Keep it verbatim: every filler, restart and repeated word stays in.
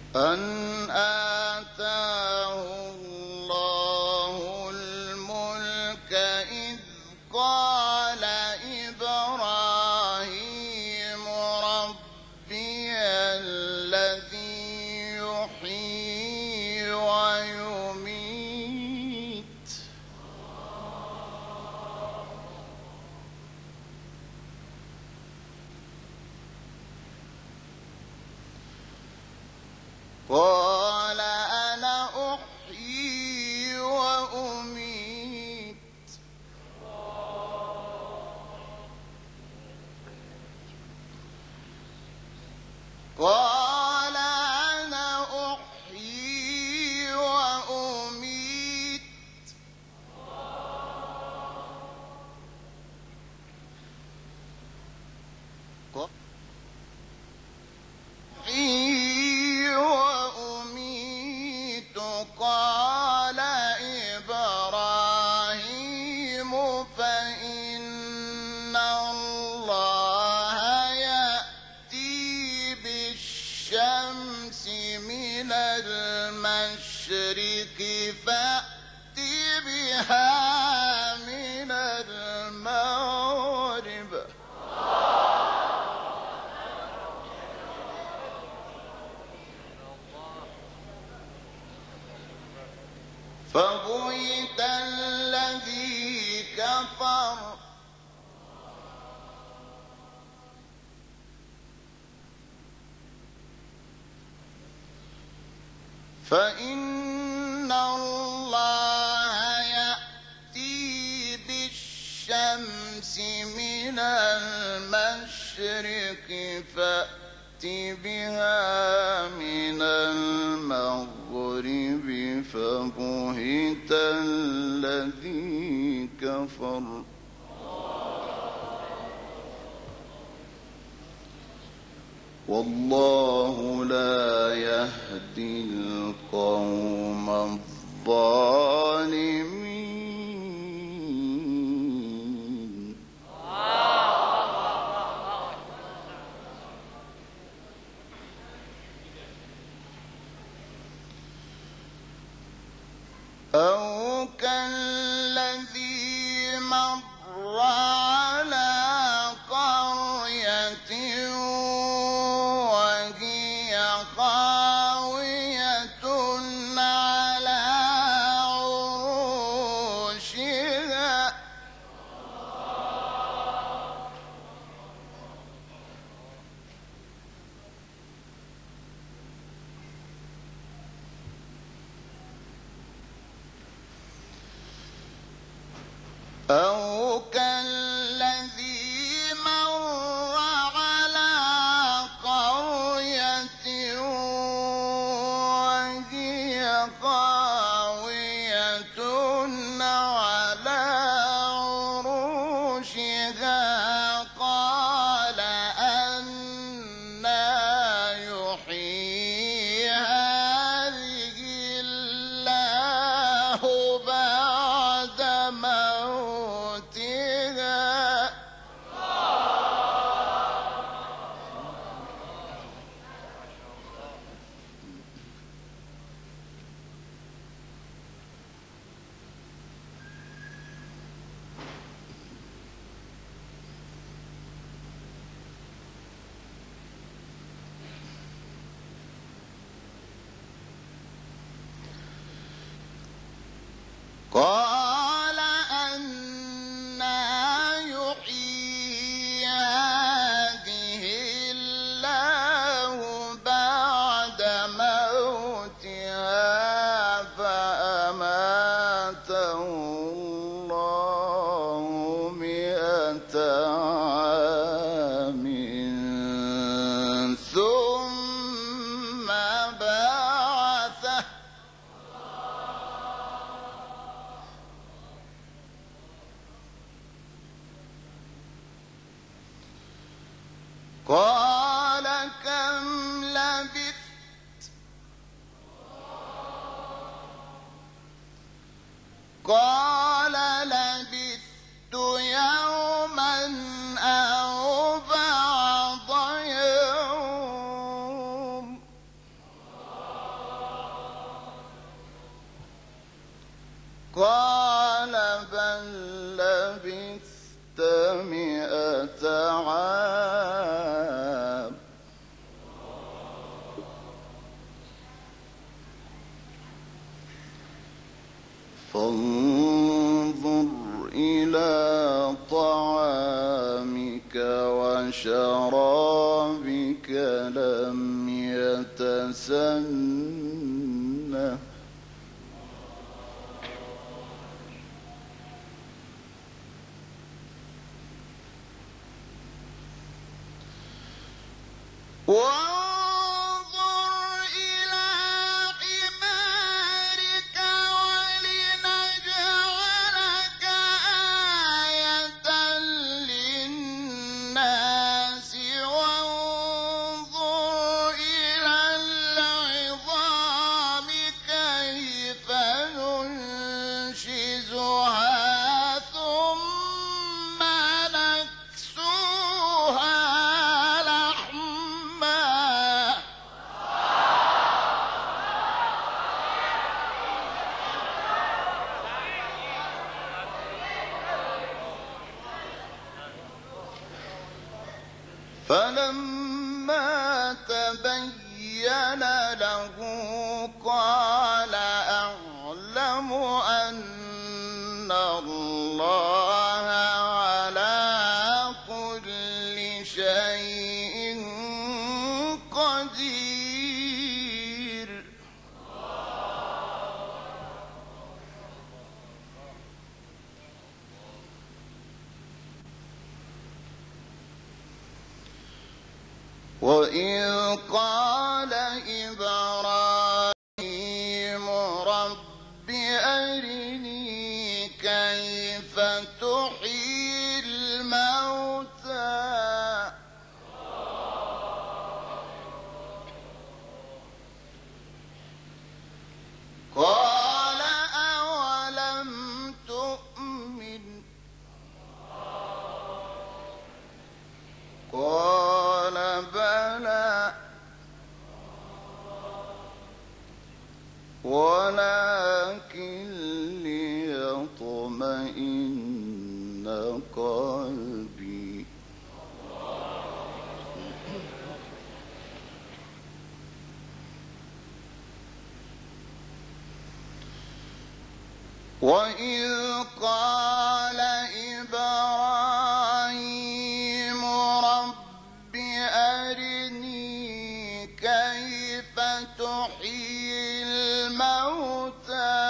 أن آتاه الله الملك إذ قال إبراهيم ربي الذي يحيي ويميت قال أنا أحيي وأميت قال أنا أحيي وأميت أحيي وأميت قال إبراهيم فإن الله يأتي بالشمس من المشرق فأت بها من المغرب فبهت الذي كفر فإن الله يأتي بالشمس من المشرق فأت بها من المغرب فبهت الذي كفر والله لا يهدي القوم الظالمين أو كالذي مر على قرية وهي خاوية على عروشها أو كالذي مر على قرية وهي خاوية على عروشها قال أنى يحيي هذه الله بعد موتها قال أنى يحيي هذه الله بعد موتها فأماته الله مئة عام ثم بعثه قال كم لبثت قال لبثت يوما أو بعض يوم شرابك لم يتسنه وانظر إلى حمارك ولنجعلك آية للناس وانظر إلى العظام كيف ننشزها ثم نكسوها فلما تبين له قال أعلم أن الله على كل شيء قدير. وإذ قال إبراهيم رب أرني كيف تحيي الموتى قال أولم تؤمن قال بلى ولكن ليطمئن قلبي وإذ قال إبراهيم رب أرني كيف تحيي الموتى